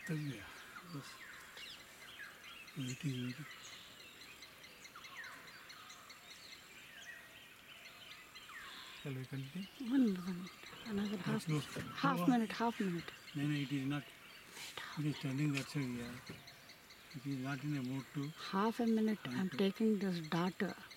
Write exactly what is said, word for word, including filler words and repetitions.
Yeah. Yes. Waiting, waiting. Shall we continue? One minute. Another half, go. half Go. minute, half minute. No, no, it is not. It is standing that side, yeah. It is not in a mood to. Half a minute. I'm taking this darter.